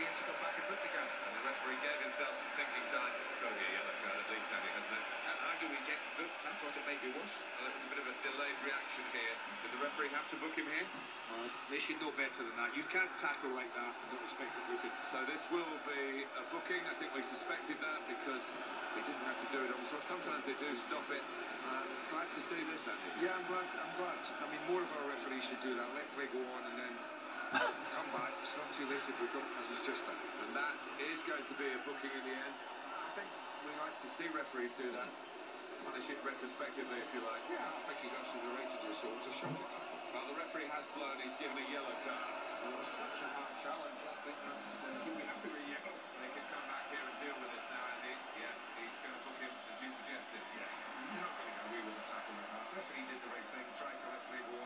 him to come back and book the game. And the referee gave himself some thinking time. Got to be a yellow card at least, Andy, hasn't it? How do we get booked? I thought it may be worse. Well, it was a bit of a delayed reaction here. Did the referee have to book him here? They should know better than that. You can't tackle like that and not expect a booking. So this will be a booking. I think we suspected that because he didn't have to do it on. So sometimes they do stop it. Glad to see this, Andy. Yeah, I'm glad. I mean, more of our referees should do that. Let play go on and then come back. It's not too late to book him, as he's just done. And that is going to be a booking in the end. I think we like to see referees do that. Punish it retrospectively, if you like. Yeah, I think he's absolutely right to do so. It's a shocking tackle. Well, the referee has blown. He's given a yellow card. Well, it was such a hard challenge. I think that's... we have to be yellow. They can come back here and deal with this now, Andy. Yeah, he's going to book him, as you suggested. Yes. You're not going to go away with a tackle like that. The referee did the right thing, tried to let play go